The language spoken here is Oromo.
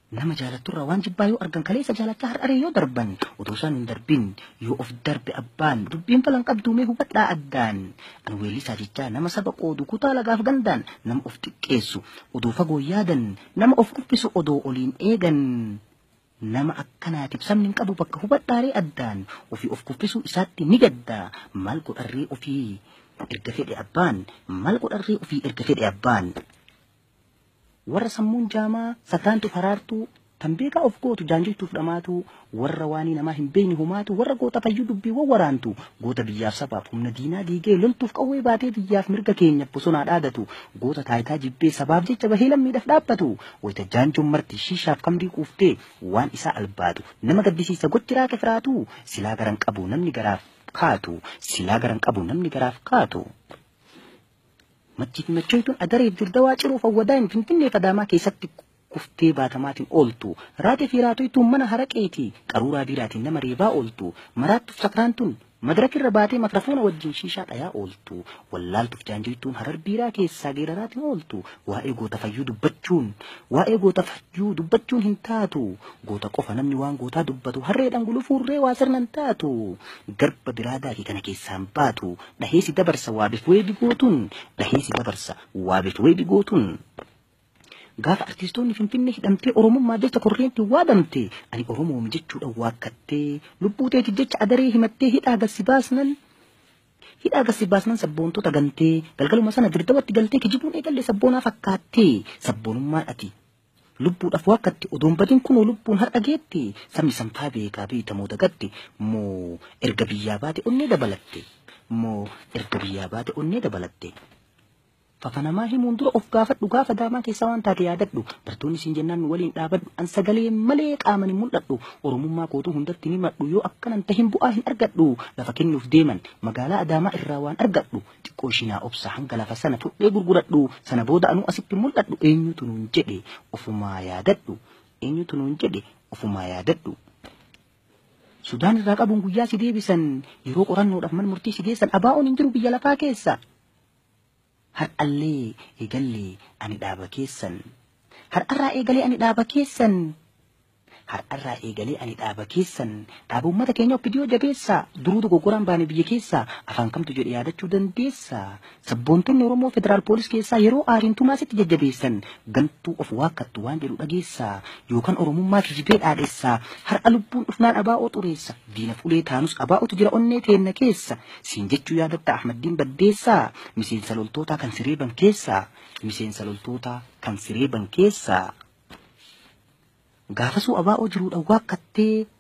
nama jaalatturraa waan jibbaa yoo argan kaleessa jaalachaa har'aree yoo darban utuu isaan hin darbin yoo of darbe abbaan dubbiin falan qabduumee hubadhaa addaan an weellisaa jechaa nama saba qoodu kutaa lagaaf gandaan nama of xiqqeessu odoo fagoo yaadan nama of kuffisu odoo oliin eegan nama akkanaatiif sabni hin qabu bakka hubadhaaree addaan ofii of kuffisuu isaatti ni gaddaa maal godharree ofii erga fedhe abbaan maal godharree ofii erga fedhe abbaan. Warra sammuun jaamaa sakraantu faraartuu tan beekaa of gootu jaanjiltuuf dhamaatu warra waanii namaa hin beekne humaatu warra goota fayyuu dubbiiwwan waraantu goota biyyaaf sabaaf humna diinaa diigee loltuuf qawwee baatee biyyaaf mirga keenyaaf bosonaa dhaadatu goota taayitaa jibbee sabaaf jecha bahee lammiidhaaf dhaabbatu wayita jaanjoon marti shiishaaf kamrii quuftee waan isaa albaatu nama gaddisiisa gochiraa kefiraatu silaa garan qabu namni garaaf kaatu silaa garan qabu namni garaaf kaatu. Machiif machoytuun adareef dirdawaa ciruuf awwadaan finfinnee fadaamaa keessatti kuftee baatamaatiin ooltu raatee fi raatoytuun mana haraqeeti qaruuraa biiraatiin nama reebaa ooltu maraattuuf sakraantuun madarakirra baatee makrafoona wajjin shiishaa dhayaa ooltu wallaaltuuf jaanjiltuun harar biiraa keessaa geeraraatiin ooltu waa'ee goota fayyuu dubbachuun hin taatu goota qofa namni waan gootaa dubbatu harreedhaan gulufuurree waa sirnan taatu garba biraadaa fi kana keessaan baatu dhaheesi dabarsa waabeef weebi gootuun. Gaafa artistoonni finfinnee hidhamtee oromummaa jecha korreentii waadamte ani oromoom jechuudha waakkattee lubbuu teeti jecha adaree himattee hidhaa gassi baasnan sabboontota gantee galgaluma sana dirdawatti galtee kijibuun eegalle sabboonaa fakkaattee sabboonummaan ati lubbuudhaaf waakkatte odoon badin kunoo lubbuun har'a geette sabni sanfaa beekaa beekamoo dagatte moo erga biyyaa baate onnee dabalatte. Fafanamaa himuun dura of gaafadhu gaafa daamaa keessaa waan taate yaadadhu bartoonni siin jennaan nu waliin dhaabadhu an sagalee malee qaaman hin mul'adhu oromummaa kootuu hundatti ni madhu yoo akkanan tahin bu'aa hin argadhu lafa kennuuf deeman magaalaa adaamaa irraa waan argadhu xiqqoo ishinaa obsa hanga lafa sana fudhee gurguradhu sana booda anuu asitti mul'adhu eenyutu nuun jedhe ofumaa yaadadhu. Sudaan irraa qabuun guyyaa si deebisan yeroo qorannoodhaaf mana murtii si geessan abaa'oon hin jiru biyya lafaa keessa. Har'arraa eegalee ani dhaaba keessan dhaaba uummata keenya oppidiyoo jabeessaa duruu dogoggoraan baane biyya keessaa afaan kamtu jedhe yaadachuu dandeessaa sabboontonni oromoo federaal poolis keessaa yeroo aariintumaa sitti jajjabeessan gantuu of waakkattu waan jedhu dhageessaa yookaan oromummaa kijibee dhaadheessaa har'a lubbuun dhufnaan abaa'oo xureessa diina fulee taanus abaa'otu jira onnee teenna keessa siin jechuu yaadatta ahmaddiin baddeessaa miseensa loltootaa kan sireeban keessaa. Gaafasuu abaa'oo jiruudha waakkattee